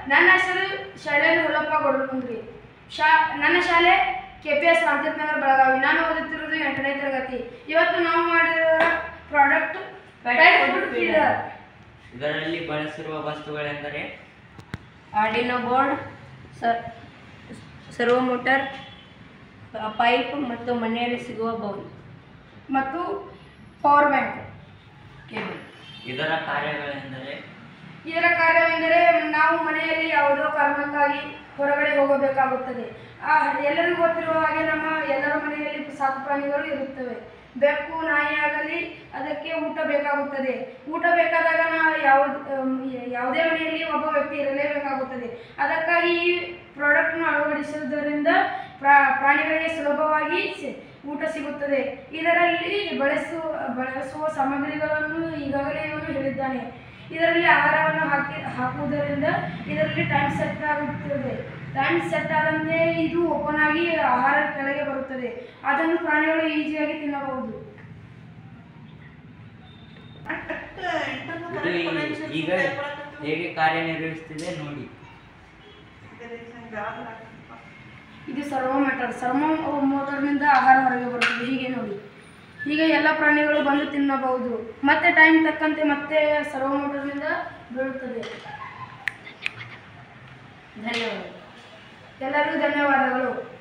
ನನ್ನ ಹೆಸರು ಶೈಲೇಂದ್ರ ಹುಲಪ್ಪ ಗೊಡಲುಂಗ್ರಿ. ನನ್ನ ಶಾಲೆ KPS ರಾಮತೀರ್ಥ ನಗರ ಬೆಳಗಾವಿ. ನಾನು ಓದುತ್ತಿರುವುದು 8ನೇ ತರಗತಿ. ಇವತ್ತು ನಾವು ಮಾಡಿರುವ ಪ್ರಾಡಕ್ಟ್ ಇದರಲ್ಲಿ ಬಳಸಿರುವ ವಸ್ತುಗಳೆಂದರೆ Arduino board, servo motor, pipe ಮತ್ತು ಮನೆಯಲ್ಲಿ ಸಿಗುವ ಬೌಲ್ ಮತ್ತು ಪವರ್ ಬ್ಯಾಂಕ್ ಕೇಬಲ್. ಇದರ ಕಾರ್ಯಗಳೆಂದರೆ ನಾವು ಮನೆಯಲ್ಲಿ ಯಾವುದೋ ಕಾರಣಕ್ಕಾಗಿ ಹೊರಗಡೆ ಹೋಗಬೇಕಾಗುತ್ತದೆ. ಎಲ್ಲರಿಗೂ ಗೊತ್ತಿರುವ ಹಾಗೆ ನಮ್ಮ ಎಲ್ಲರ ಮನೆಯಲ್ಲಿ ಸಾಕು ಪ್ರಾಣಿಗಳು ಇರುತ್ತವೆ. ಬೆಕ್ಕು, ನಾಯಿ ಆಗಲಿ ಅದಕ್ಕೆ ಊಟ ಬೇಕಾಗುತ್ತದೆ. ಊಟ ಬೇಕಾದಾಗ ನಾವು ಯಾವುದೇ ಮನೆಯಲ್ಲಿ ಒಬ್ಬ ವ್ಯಕ್ತಿ ಇರಲೇಬೇಕಾಗುತ್ತದೆ. ಅದಕ್ಕಾಗಿ ಈ ಪ್ರಾಡಕ್ಟ್ನ ಅಳವಡಿಸುವುದರಿಂದ ಪ್ರಾಣಿಗಳಿಗೆ ಸುಲಭವಾಗಿ ಊಟ ಸಿಗುತ್ತದೆ. ಇದರಲ್ಲಿ ಬಳಸುವ ಸಾಮಗ್ರಿಗಳನ್ನು ಈಗಾಗಲೇ ಇವನು ಹೇಳಿದ್ದಾನೆ. ಇದರಲ್ಲಿ ಆಹಾರವನ್ನು ಹಾಕುವುದರಿಂದ ಇದರಲ್ಲಿ ಟೈಮ್ ಸೆಟ್ ಆಗುತ್ತದೆ. ಟೈಮ್ ಸೆಟ್ ಆದಂತೆ ಇದು ಓಪನ್ ಆಗಿ ಆಹಾರ ಕೆಳಗೆ ಬರುತ್ತದೆ. ಅದನ್ನು ಪ್ರಾಣಿಗಳು ಈಸಿಯಾಗಿ ತಿನ್ನಬಹುದು. ಈಗ ಹೇಗೆ ಕಾರ್ಯನಿರ್ವಹಿಸುತ್ತಿದೆ ನೋಡಿ. ಇದು ಸರ್ವೋ ಮೋಟರ್ನಿಂದ ಆಹಾರ ಹೊರಗೆ ಬರುತ್ತದೆ. ಹೀಗೆ ನೋಡಿ, ಹೀಗೆ ಎಲ್ಲ ಪ್ರಾಣಿಗಳು ಬಂದು ತಿನ್ನಬಹುದು. ಮತ್ತೆ ಟೈಮ್ ತಕ್ಕಂತೆ ಮತ್ತೆ ಸರ್ವೋ ಮೋಟರ್ನಿಂದ ಬೀಳುತ್ತದೆ. ಧನ್ಯವಾದ. ಎಲ್ಲರಿಗೂ ಧನ್ಯವಾದಗಳು.